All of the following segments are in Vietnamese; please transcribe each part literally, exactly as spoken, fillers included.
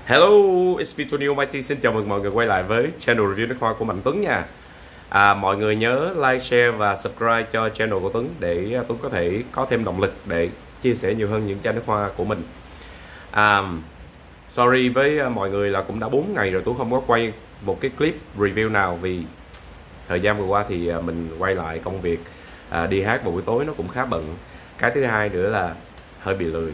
Hello, it's me Tony Almighty. Xin chào mừng mọi người quay lại với channel review nước hoa của Mạnh Tuấn nha. à, Mọi người nhớ like, share và subscribe cho channel của Tuấn để Tuấn có thể có thêm động lực để chia sẻ nhiều hơn những chai nước hoa của mình. à, Sorry với mọi người là cũng đã bốn ngày rồi Tuấn không có quay một cái clip review nào, vì thời gian vừa qua thì mình quay lại công việc, à, đi hát vào buổi tối nó cũng khá bận. Cái thứ hai nữa là hơi bị lười.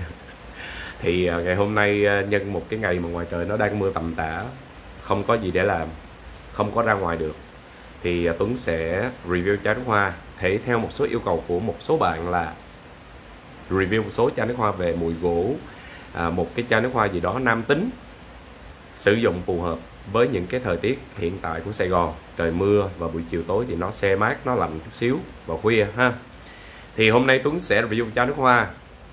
Thì ngày hôm nay nhân một cái ngày mà ngoài trời nó đang mưa tầm tã, không có gì để làm, không có ra ngoài được, thì Tuấn sẽ review chai nước hoa thể theo một số yêu cầu của một số bạn là review một số chai nước hoa về mùi gỗ, à, một cái chai nước hoa gì đó nam tính, sử dụng phù hợp với những cái thời tiết hiện tại của Sài Gòn, trời mưa và buổi chiều tối thì nó se mát, nó lạnh chút xíu vào khuya ha. Thì hôm nay Tuấn sẽ review chai nước hoa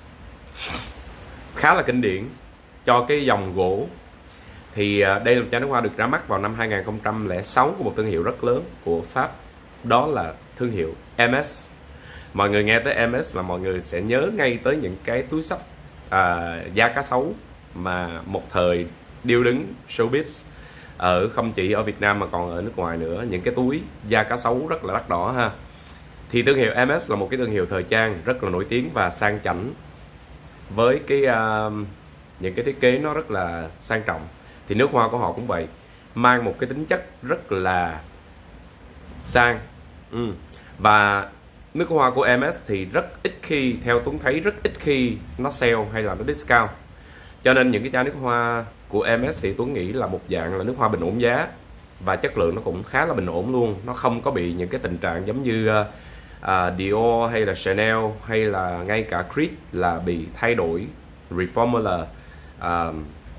khá là kinh điển cho cái dòng gỗ. Thì đây là một chai nước hoa được ra mắt vào năm hai nghìn không trăm lẻ sáu của một thương hiệu rất lớn của Pháp, đó là thương hiệu em ét. Mọi người nghe tới em ét là mọi người sẽ nhớ ngay tới những cái túi xách à, da cá sấu mà một thời điêu đứng showbiz ở không chỉ ở Việt Nam mà còn ở nước ngoài nữa, những cái túi da cá sấu rất là đắt đỏ ha. Thì thương hiệu em ét là một cái thương hiệu thời trang rất là nổi tiếng và sang chảnh, với cái uh, những cái thiết kế nó rất là sang trọng. Thì nước hoa của họ cũng vậy, mang một cái tính chất rất là sang. ừ. Và nước hoa của em ét thì rất ít khi, theo Tuấn thấy rất ít khi nó sale hay là nó discount. Cho nên những cái chai nước hoa của em ét thì Tuấn nghĩ là một dạng là nước hoa bình ổn giá, và chất lượng nó cũng khá là bình ổn luôn. Nó không có bị những cái tình trạng giống như uh, Uh, Dior hay là Chanel hay là ngay cả Creed là bị thay đổi reformula uh,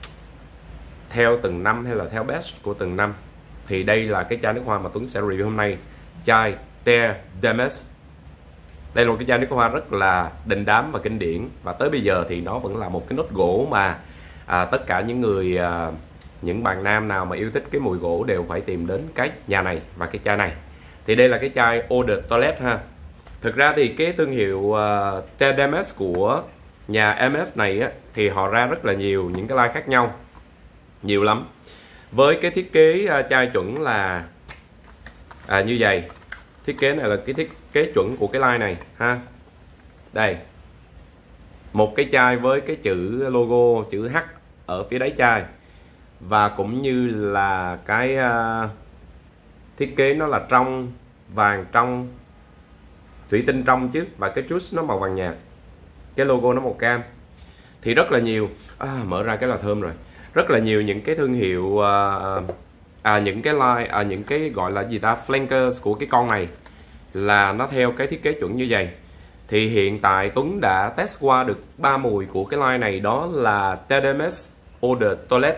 theo từng năm hay là theo batch của từng năm. Thì đây là cái chai nước hoa mà Tuấn sẽ review hôm nay, chai Terre d'Hermès. Đây là một cái chai nước hoa rất là đình đám và kinh điển, và tới bây giờ thì nó vẫn là một cái nốt gỗ mà à, tất cả những người à, những bạn nam nào mà yêu thích cái mùi gỗ đều phải tìm đến cái nhà này và cái chai này. Thì đây là cái chai Eau de Toilette ha. Thực ra thì cái thương hiệu uh, Terre d'Hermès của nhà em ét này á, thì họ ra rất là nhiều những cái line khác nhau, nhiều lắm. Với cái thiết kế uh, chai chuẩn là à, như vậy. Thiết kế này là cái thiết kế chuẩn của cái line này ha. Đây, một cái chai với cái chữ logo, chữ H ở phía đáy chai, và cũng như là cái uh, thiết kế nó là trong, vàng trong, thủy tinh trong chứ, và cái juice nó màu vàng nhạt, cái logo nó màu cam. Thì rất là nhiều, à, mở ra cái là thơm rồi, rất là nhiều những cái thương hiệu uh, à, những cái line à, những cái gọi là gì ta, flankers của cái con này là nó theo cái thiết kế chuẩn như vậy. Thì hiện tại Tuấn đã test qua được ba mùi của cái line này, đó là Terre d'Hermès Eau de Toilette,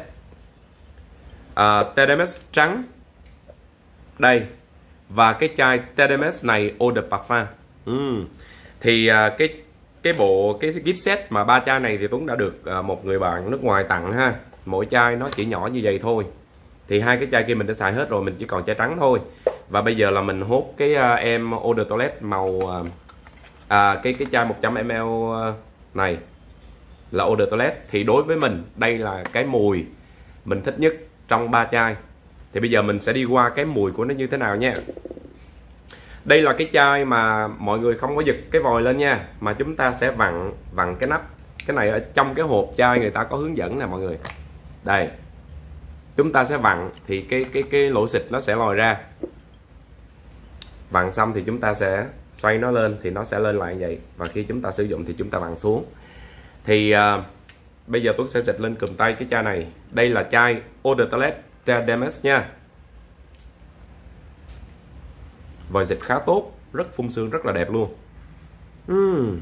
uh, Terre d'Hermès trắng đây, và cái chai Terre d'Hermès này Eau de Parfum. uhm. Thì uh, cái cái bộ cái gift set mà ba chai này thì Tuấn đã được uh, một người bạn nước ngoài tặng ha. Mỗi chai nó chỉ nhỏ như vậy thôi. Thì hai cái chai kia mình đã xài hết rồi, mình chỉ còn chai trắng thôi. Và bây giờ là mình hốt cái uh, em Eau de Toilette màu uh, à, cái cái chai một trăm mi li lít này là Eau de Toilette. Thì đối với mình đây là cái mùi mình thích nhất trong ba chai. Thì bây giờ mình sẽ đi qua cái mùi của nó như thế nào nha. Đây là cái chai mà mọi người không có giật cái vòi lên nha, mà chúng ta sẽ vặn vặn cái nắp. Cái này ở trong cái hộp chai người ta có hướng dẫn nè mọi người. Đây, chúng ta sẽ vặn thì cái cái cái lỗ xịt nó sẽ lòi ra. Vặn xong thì chúng ta sẽ xoay nó lên thì nó sẽ lên lại như vậy. Và khi chúng ta sử dụng thì chúng ta vặn xuống. Thì uh, bây giờ Tuấn sẽ xịt lên cùm tay cái chai này. Đây là chai Eau de Toilette Terre d'Hermès nha. Vòi xịt khá tốt, rất phun sương, rất là đẹp luôn. uhm.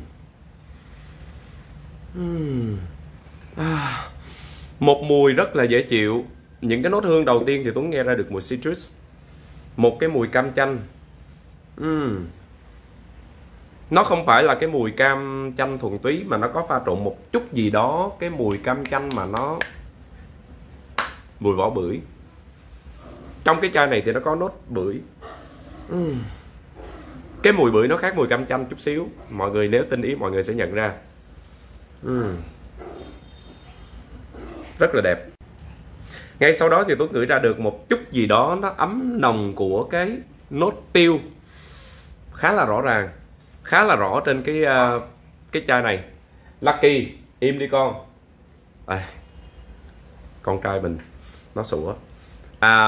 Uhm. À. Một mùi rất là dễ chịu. Những cái nốt hương đầu tiên thì Tuấn nghe ra được mùi citrus, một cái mùi cam chanh. uhm. Nó không phải là cái mùi cam chanh thuần túy, mà nó có pha trộn một chút gì đó cái mùi cam chanh mà nó mùi vỏ bưởi. Trong cái chai này thì nó có nốt bưởi. uhm. Cái mùi bưởi nó khác mùi cam chanh chút xíu. Mọi người nếu tinh ý mọi người sẽ nhận ra. uhm. rất là đẹp. Ngay sau đó thì Tuấn ngửi ra được một chút gì đó nó ấm nồng của cái nốt tiêu khá là rõ ràng, khá là rõ trên cái uh, cái chai này. Lucky, im đi con. À, con trai mình nó sủa. À,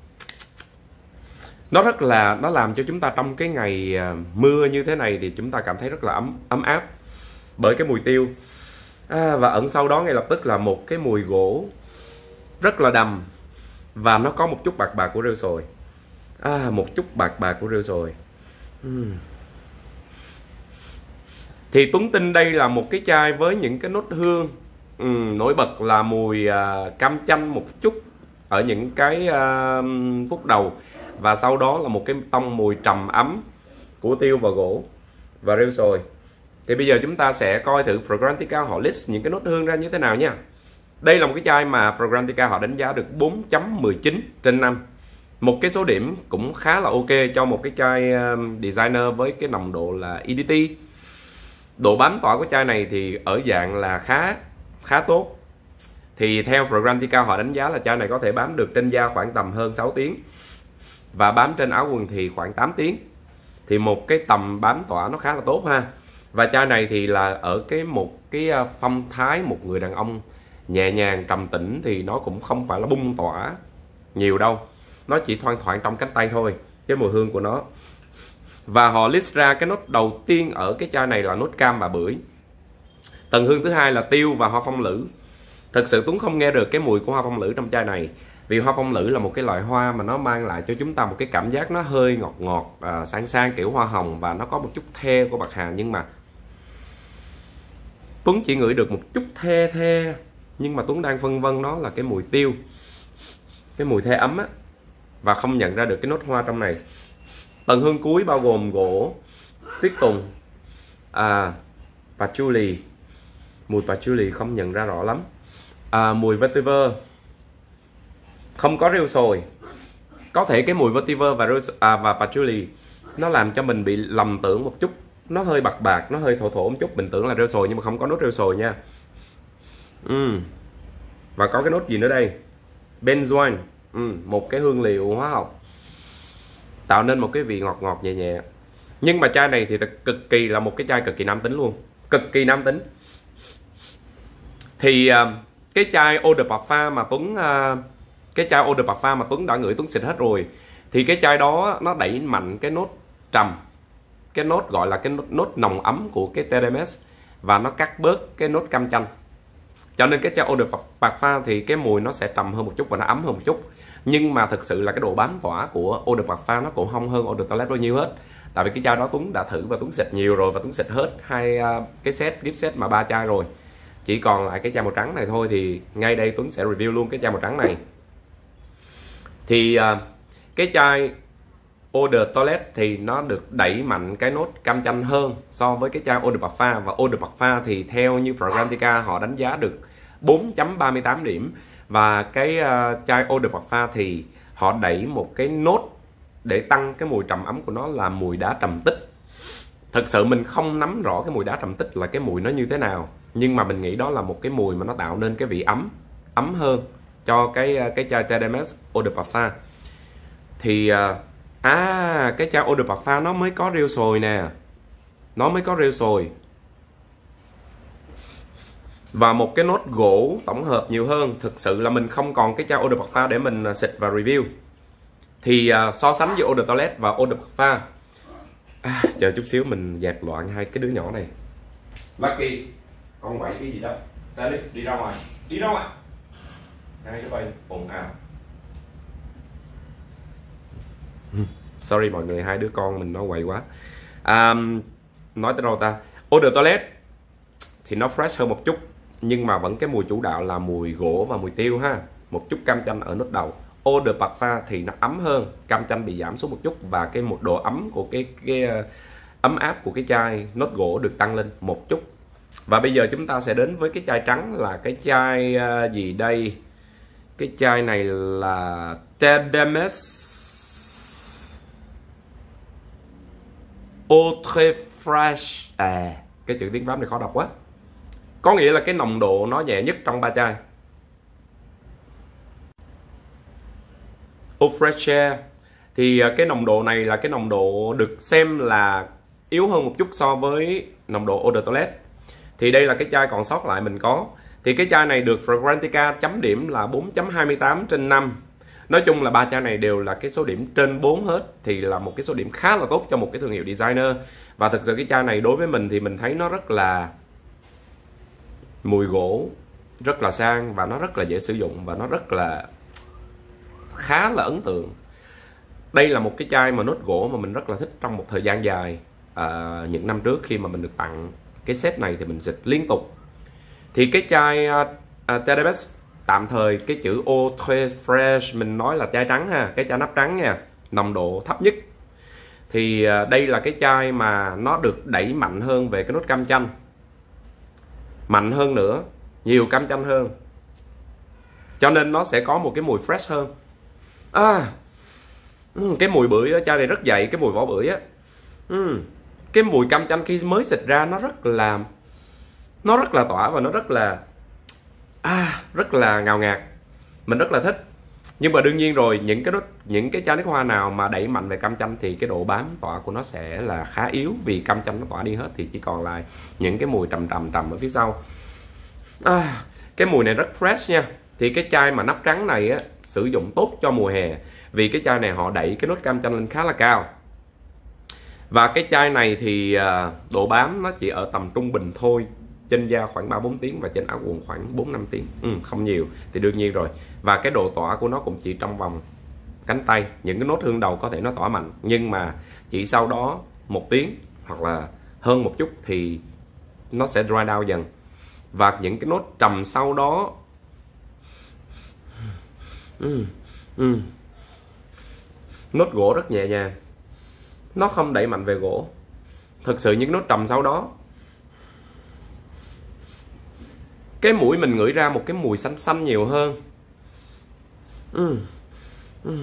nó rất là, nó làm cho chúng ta trong cái ngày mưa như thế này thì chúng ta cảm thấy rất là ấm ấm áp bởi cái mùi tiêu. À, và ẩn sau đó ngay lập tức là một cái mùi gỗ rất là đầm, và nó có một chút bạc bạc của rêu sồi. À, một chút bạc bạc của rêu sồi. uhm. Thì Tuấn tin đây là một cái chai với những cái nốt hương uhm, nổi bật là mùi uh, cam chanh một chút ở những cái uh, phút đầu, và sau đó là một cái tông mùi trầm ấm của tiêu và gỗ và rêu sồi. Thì bây giờ chúng ta sẽ coi thử Fragrantica họ list những cái nốt hương ra như thế nào nha. Đây là một cái chai mà Fragrantica họ đánh giá được bốn chấm mười chín trên năm. Một cái số điểm cũng khá là ok cho một cái chai designer với cái nồng độ là e đê tê. Độ bám tỏa của chai này thì ở dạng là khá khá tốt. Thì theo Fragrantica họ đánh giá là chai này có thể bám được trên da khoảng tầm hơn sáu tiếng, và bám trên áo quần thì khoảng tám tiếng. Thì một cái tầm bám tỏa nó khá là tốt ha. Và chai này thì là ở cái một cái phong thái một người đàn ông nhẹ nhàng trầm tĩnh, thì nó cũng không phải là bung tỏa nhiều đâu, nó chỉ thoang thoảng trong cánh tay thôi cái mùi hương của nó. Và họ list ra cái nốt đầu tiên ở cái chai này là nốt cam và bưởi. Tầng hương thứ hai là tiêu và hoa phong lữ. Thực sự Tuấn không nghe được cái mùi của hoa phong lữ trong chai này, vì hoa phong lữ là một cái loại hoa mà nó mang lại cho chúng ta một cái cảm giác nó hơi ngọt ngọt, à, sang sang kiểu hoa hồng, và nó có một chút the của bạc hà. Nhưng mà Tuấn chỉ ngửi được một chút the the, nhưng mà Tuấn đang phân vân nó là cái mùi tiêu, cái mùi the ấm á, và không nhận ra được cái nốt hoa trong này. Tầng hương cuối bao gồm gỗ, tuyết tùng, à, patchouli. Mùi patchouli không nhận ra rõ lắm. À, mùi vetiver, không có rêu sồi. Có thể cái mùi vetiver và à, và patchouli nó làm cho mình bị lầm tưởng một chút, nó hơi bạc bạc, nó hơi thổ thổ một chút, mình tưởng là rêu sồi nhưng mà không có nốt rêu sồi nha. uhm. Và có cái nốt gì nữa đây? Benzoin, uhm. một cái hương liệu hóa học tạo nên một cái vị ngọt ngọt nhẹ nhẹ. Nhưng mà chai này thì cực kỳ là một cái chai cực kỳ nam tính luôn, cực kỳ nam tính. Thì uh, cái chai Eau de Parfum mà Tuấn uh, cái chai Eau de Parfum mà Tuấn đã ngửi, Tuấn xịt hết rồi, thì cái chai đó nó đẩy mạnh cái nốt trầm, cái nốt gọi là cái nốt, nốt nồng ấm của cái tê đê em ét, và nó cắt bớt cái nốt cam chanh. Cho nên cái chai Eau de Parfum thì cái mùi nó sẽ trầm hơn một chút và nó ấm hơn một chút. Nhưng mà thực sự là cái độ bám tỏa của Eau de Parfum nó cũng không hơn Eau de Toilette bao nhiêu hết. Tại vì cái chai đó Tuấn đã thử và Tuấn xịt nhiều rồi, và Tuấn xịt hết hai uh, cái set gift set mà ba chai rồi, chỉ còn lại cái chai màu trắng này thôi. Thì ngay đây Tuấn sẽ review luôn cái chai màu trắng này. Thì uh, cái chai Eau de Toilette thì nó được đẩy mạnh cái nốt cam chanh hơn so với cái chai Eau de Parfum. Và Eau de Parfum thì theo như Fragrantica họ đánh giá được bốn chấm ba mươi tám điểm. Và cái uh, chai Eau de Parfum thì họ đẩy một cái nốt để tăng cái mùi trầm ấm của nó là mùi đá trầm tích. Thật sự mình không nắm rõ cái mùi đá trầm tích là cái mùi nó như thế nào, nhưng mà mình nghĩ đó là một cái mùi mà nó tạo nên cái vị ấm ấm hơn cho cái cái chai tê đê em ét Eau de Parfum. Thì uh, à cái chai Eau de Parfum nó mới có rêu sồi nè, nó mới có rêu sồi và một cái nốt gỗ tổng hợp nhiều hơn. Thực sự là mình không còn cái chai Eau de Parfum để mình xịt và review. Thì uh, so sánh với Eau de Toilette và Eau de Parfum, à, chờ chút xíu mình dẹp loạn hai cái đứa nhỏ này. Lucky, con quậy cái gì đó? Felix đi ra ngoài, đi ra ngoài. Hai đứa bay ồn ào. Sorry mọi người, hai đứa con mình nó quậy quá. À, nói tới đâu ta? Eau de Toilette thì nó fresh hơn một chút, nhưng mà vẫn cái mùi chủ đạo là mùi gỗ và mùi tiêu ha. Một chút cam chanh ở nốt đầu. Eau de Parfum thì nó ấm hơn, cam chanh bị giảm xuống một chút, và cái một độ ấm của cái cái uh, ấm áp của cái chai nốt gỗ được tăng lên một chút. Và bây giờ chúng ta sẽ đến với cái chai trắng, là cái chai uh, gì đây? Cái chai này là tê đê em ét Eau très fresh. À, cái chữ tiếng Pháp này khó đọc quá. Có nghĩa là cái nồng độ nó nhẹ nhất trong ba chai. Eau Fraîche. Thì cái nồng độ này là cái nồng độ được xem là yếu hơn một chút so với nồng độ Eau de Toilette. Thì đây là cái chai còn sót lại mình có. Thì cái chai này được Fragrantica chấm điểm là bốn chấm hai mươi tám trên năm. Nói chung là ba chai này đều là cái số điểm trên bốn hết. Thì là một cái số điểm khá là tốt cho một cái thương hiệu designer. Và thực sự cái chai này đối với mình thì mình thấy nó rất là mùi gỗ, rất là sang, và nó rất là dễ sử dụng, và nó rất là khá là ấn tượng. Đây là một cái chai mà nốt gỗ mà mình rất là thích trong một thời gian dài. à, Những năm trước khi mà mình được tặng cái set này thì mình xịt liên tục. Thì cái chai uh, uh, tê đê ép tạm thời cái chữ Eau Très Fraîche mình nói là chai trắng ha, cái chai nắp trắng nha, nồng độ thấp nhất. Thì uh, đây là cái chai mà nó được đẩy mạnh hơn về cái nốt cam chanh, mạnh hơn nữa, nhiều cam chanh hơn, cho nên nó sẽ có một cái mùi fresh hơn. À, cái mùi bưởi ở chai này rất dậy, cái mùi vỏ bưởi á. uhm, Cái mùi cam chanh khi mới xịt ra nó rất là nó rất là tỏa, và nó rất là à, rất là ngào ngạt, mình rất là thích. Nhưng mà đương nhiên rồi, những cái những cái chai nước hoa nào mà đẩy mạnh về cam chanh thì cái độ bám tỏa của nó sẽ là khá yếu, vì cam chanh nó tỏa đi hết thì chỉ còn lại những cái mùi trầm trầm trầm ở phía sau. À, cái mùi này rất fresh nha. Thì cái chai mà nắp trắng này á, sử dụng tốt cho mùa hè, vì cái chai này họ đẩy cái nốt cam chanh lên khá là cao. Và cái chai này thì độ bám nó chỉ ở tầm trung bình thôi, trên da khoảng ba bốn tiếng và trên áo quần khoảng bốn năm tiếng, ừ, không nhiều thì đương nhiên rồi. Và cái độ tỏa của nó cũng chỉ trong vòng cánh tay. Những cái nốt hương đầu có thể nó tỏa mạnh, nhưng mà chỉ sau đó một tiếng hoặc là hơn một chút thì nó sẽ dry down dần. Và những cái nốt trầm sau đó, ừ, ừ, nốt gỗ rất nhẹ nhàng, nó không đẩy mạnh về gỗ. Thực sự những nốt trầm sau đó, cái mũi mình ngửi ra một cái mùi xanh xanh nhiều hơn. ừ. Ừ.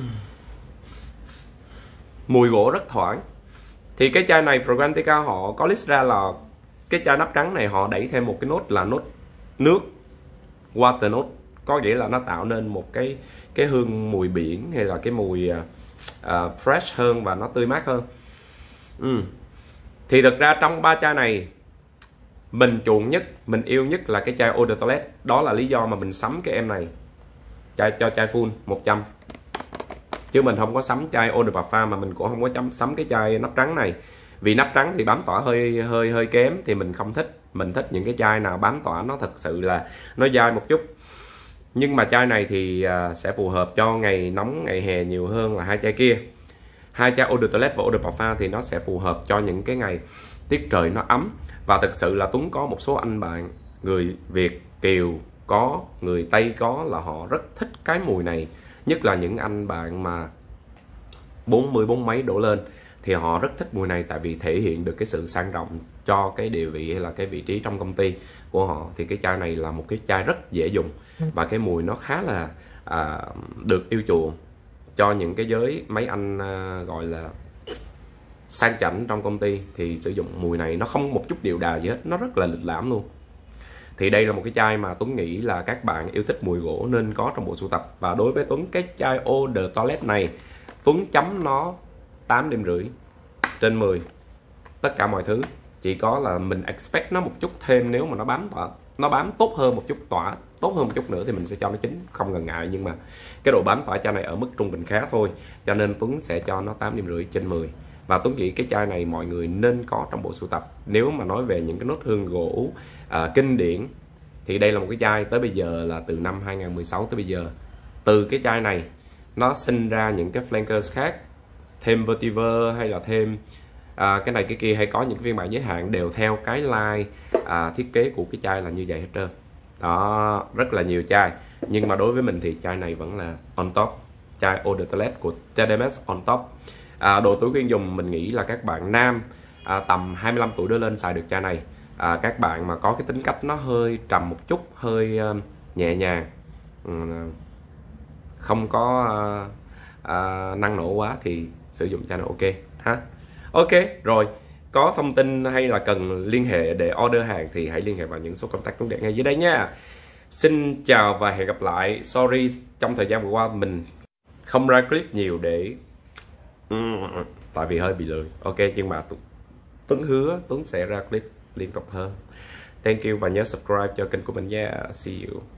Mùi gỗ rất thoảng. Thì cái chai này Fragrantica họ có list ra là cái chai nắp trắng này họ đẩy thêm một cái nốt là nốt nước, water note, có nghĩa là nó tạo nên một cái cái hương mùi biển, hay là cái mùi uh, fresh hơn và nó tươi mát hơn. ừ. Thì thực ra trong ba chai này, mình chuộng nhất, mình yêu nhất là cái chai Eau de Toilette. Đó là lý do mà mình sắm cái em này chai cho chai full một trăm. Chứ mình không có sắm chai Eau de Parfum, mà mình cũng không có chấm sắm cái chai nắp trắng này. Vì nắp trắng thì bám tỏa hơi hơi hơi kém thì mình không thích. Mình thích những cái chai nào bám tỏa nó thật sự là nó dai một chút. Nhưng mà chai này thì sẽ phù hợp cho ngày nóng, ngày hè nhiều hơn là hai chai kia. Hai chai Eau de Toilette và Eau de Parfum thì nó sẽ phù hợp cho những cái ngày tiết trời nó ấm. Và thực sự là Tuấn có một số anh bạn người Việt Kiều có, người Tây có, là họ rất thích cái mùi này. Nhất là những anh bạn mà bốn mươi bốn mấy đổ lên thì họ rất thích mùi này, tại vì thể hiện được cái sự sang trọng cho cái địa vị hay là cái vị trí trong công ty của họ. Thì cái chai này là một cái chai rất dễ dùng, và cái mùi nó khá là à, được yêu chuộng cho những cái giới mấy anh à, gọi là sang chảnh trong công ty. Thì sử dụng mùi này nó không một chút điệu đà gì hết, nó rất là lịch lãm luôn. Thì đây là một cái chai mà Tuấn nghĩ là các bạn yêu thích mùi gỗ nên có trong bộ sưu tập. Và đối với Tuấn, cái chai Eau de Toilette này Tuấn chấm nó tám điểm rưỡi trên mười. Tất cả mọi thứ chỉ có là mình expect nó một chút thêm, nếu mà nó bám tỏa, nó bám tốt hơn một chút, tỏa tốt hơn một chút nữa thì mình sẽ cho nó chín, không ngần ngại. Nhưng mà cái độ bám tỏa chai này ở mức trung bình khá thôi, cho nên Tuấn sẽ cho nó tám điểm rưỡi trên mười. Và Tuấn nghĩ cái chai này mọi người nên có trong bộ sưu tập. Nếu mà nói về những cái nốt hương gỗ à, kinh điển thì đây là một cái chai tới bây giờ, là từ năm hai không một sáu tới bây giờ, từ cái chai này nó sinh ra những cái flankers khác, thêm vetiver hay là thêm à, cái này cái kia, hay có những cái phiên bản giới hạn đều theo cái line à, thiết kế của cái chai là như vậy hết trơn. Đó, rất là nhiều chai. Nhưng mà đối với mình thì chai này vẫn là on top. Chai Eau de Toilette của tê đê em ét on top. À, độ tuổi khuyên dùng mình nghĩ là các bạn nam à, tầm hai mươi lăm tuổi trở lên xài được chai này. À, các bạn mà có cái tính cách nó hơi trầm một chút, hơi uh, nhẹ nhàng, uh, không có uh, uh, năng nổ quá thì sử dụng chai này ok ha. Ok rồi, có thông tin hay là cần liên hệ để order hàng thì hãy liên hệ vào những số contact Tuấn để ngay dưới đây nha. Xin chào và hẹn gặp lại. Sorry trong thời gian vừa qua mình không ra clip nhiều để tại vì hơi bị lười. Ok, nhưng mà Tuấn hứa Tuấn sẽ ra clip liên tục hơn. Thank you và nhớ subscribe cho kênh của mình nha. See you.